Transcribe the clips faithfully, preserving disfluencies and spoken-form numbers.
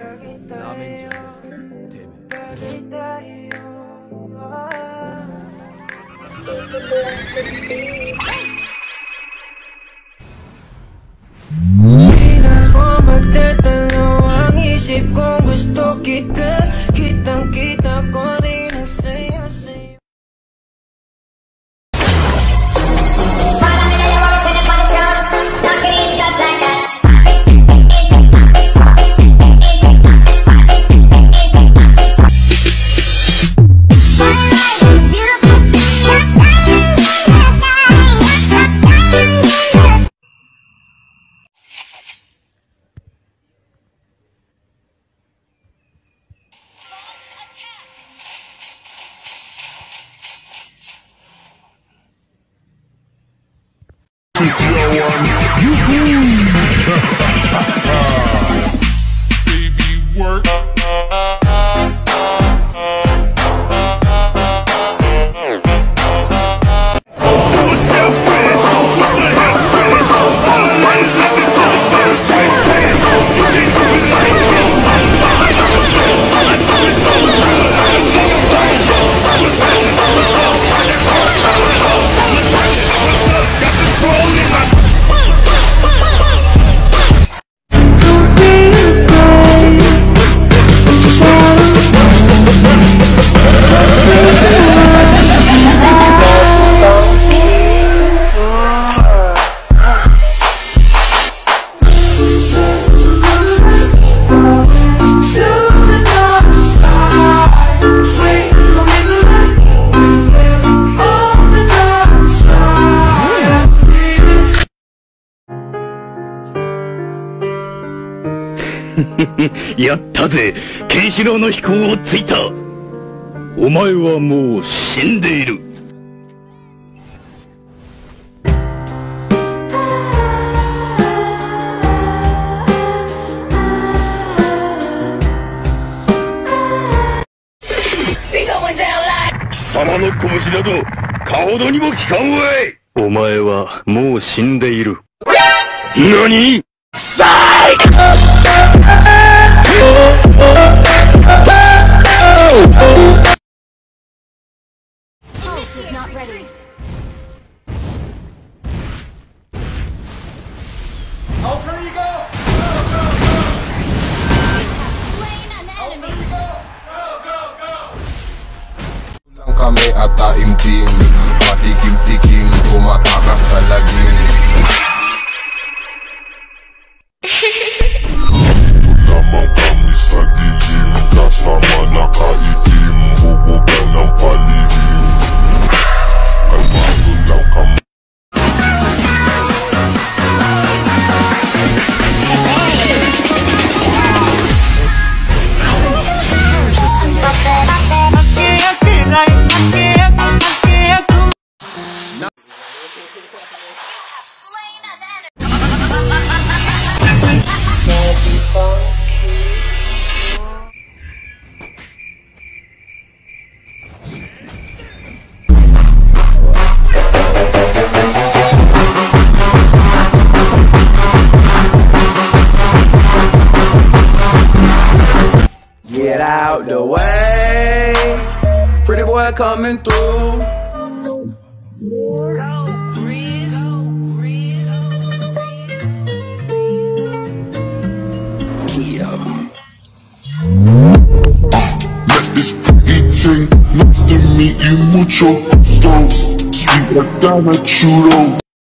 なめんじゃねえぜ、てめ Magdadalaw ang isip kong gusto kita. Kitang-kita ko rin ang saya sa'yo. Baby, work. やったぜ、ケンシロウの飛行をついた。お前はもう死んでいる。貴様の拳などかほどにも効かんわい。お前はもう死んでいる。何？サイク！ Not ready. Alter ego! Slain an enemy. Lang kami at taimtim, patikim-tikim, tumatakas sa lagim. Tamang kami sa dilim, kasama nakaitim, bubugan ng paligid. Kalmado lang kami. Get out the way, pretty boy coming through. Let this pretty thing next to me y mucho gusto. Sweet like Dana Churro.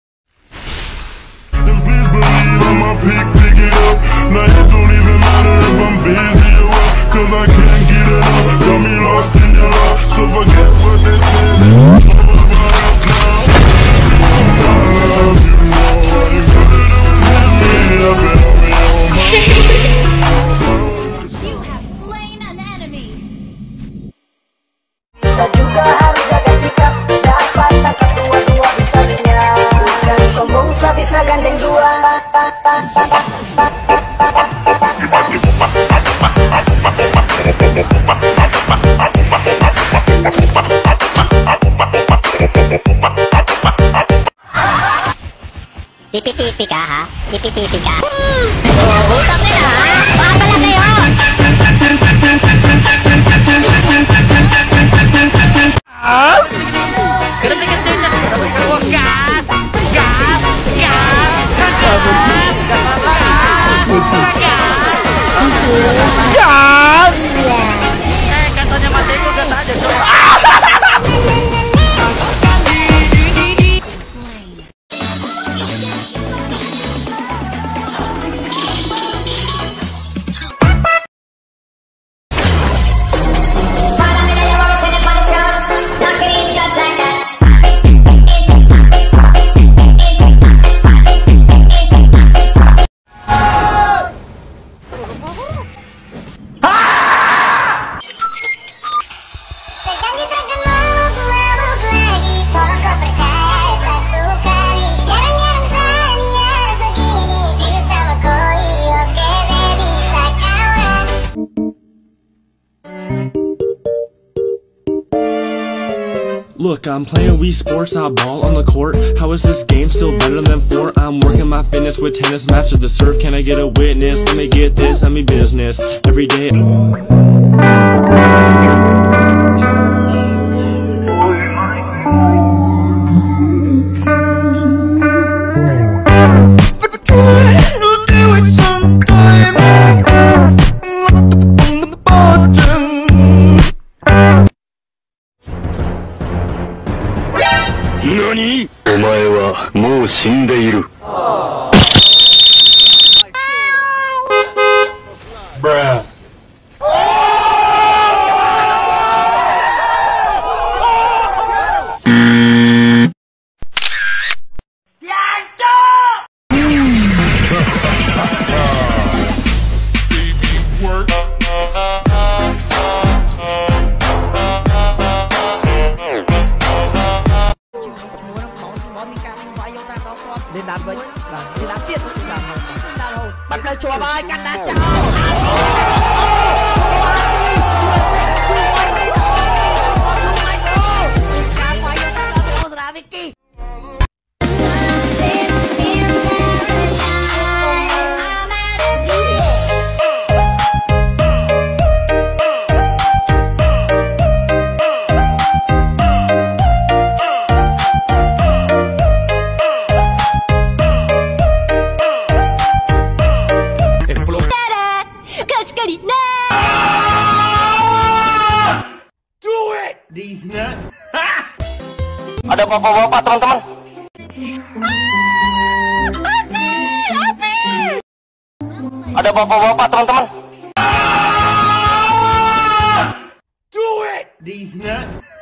And please believe I'ma pick, pick it up. Now it don't even matter if I'm busy or what, cause I can't get it up. Got me lost in your love, so forget what they said. All about us now. I love you more. All you gotta do is hit me up and hold me on my You have slain an enemy. Kita juga harus jaga sikap, dapat tangkap dua-dua bisa lenyap. Bukan sombong bisa gandeng dua. Tipi-tipi ka ha? Tipi-tipi ka? Oh, utang nila ha? Baka pala kayo! Gas. Eh, katanya Mas Eko gas aja, Cok. Look, I'm playing Wii Sports, I ball on the court. How is this game still better than four? I'm working my fitness with tennis, master the serve. Can I get a witness? Let me get this, I mean business. Every day. NANI?! お前はもう死んでいる。Bruh. Lên đàn với đàn đi đàn tiếp đi đàn hồn đàn hồn bắt lên chùa ơi cắt đàn cháu Ada bapak-bapak, teman-teman. Ada bapak-bapak, teman-teman. Do it! These nuts.